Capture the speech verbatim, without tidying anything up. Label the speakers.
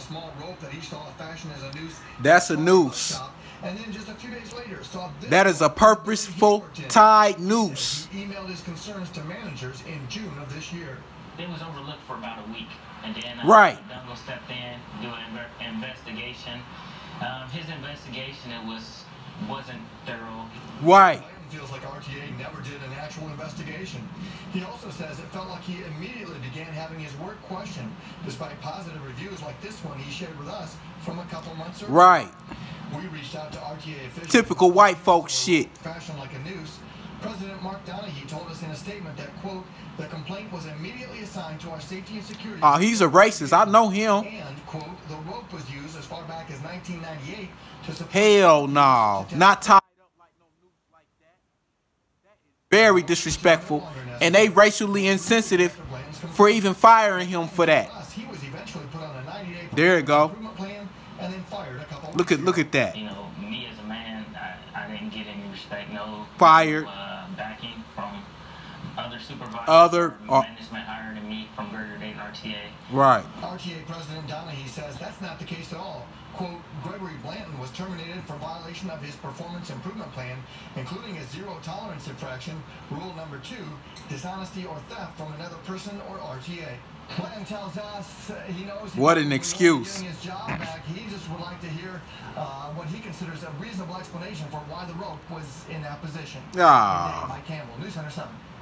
Speaker 1: small rope that he saw fashioned as a noose.
Speaker 2: That's a noose.
Speaker 1: And then just a few days later, saw this.
Speaker 2: That is a purposeful tied noose.
Speaker 1: He emailed his concerns to managers in June of this year.
Speaker 3: It was overlooked for about a week, and then uh,
Speaker 2: right.
Speaker 3: Dungle stepped in, do an investigation. Um, his investigation it was wasn't thorough.
Speaker 2: Right.
Speaker 1: Feels like R T A never did an actual investigation. He also says it felt like he immediately began having his work questioned, despite positive reviews like this one he shared with us from a couple months earlier.
Speaker 2: Right.
Speaker 1: We reached out to R T A officials.
Speaker 2: Typical white folks shit.
Speaker 1: Fashioned like a noose. President Mark Donahue told us in a statement that, quote, the complaint was immediately assigned to our safety and security.
Speaker 2: Oh, he's a racist. I know him.
Speaker 1: And, quote, the rope was used as far back as nineteen ninety-eight to support.
Speaker 2: Hell no. Not tied up like no noose like that. That is very disrespectful. And they racially insensitive for even firing him for that.
Speaker 1: He was eventually put on a ninety-day
Speaker 2: there you go.
Speaker 1: Plan and then fired a couple
Speaker 2: look at look at that.
Speaker 3: You know, me as a man, I, I didn't get any respect. No
Speaker 2: fired.
Speaker 3: Uh, backing from other supervisors.
Speaker 2: Other
Speaker 3: uh, management hired me from Greater Dayton R T A.
Speaker 2: Right.
Speaker 1: R T A President Donahue says that's not the case at all. Quote, Gregory Blanton was terminated for violation of his performance improvement plan, including a zero tolerance infraction, rule number two, dishonesty or theft from another person or R T A. Blanton tells us uh, he knows he
Speaker 2: what an excuse.
Speaker 1: His job back. He just would like to hear uh, what he considers a reasonable explanation for why the rope was in that position.
Speaker 2: Ah.
Speaker 1: Mike Campbell, News Center seven.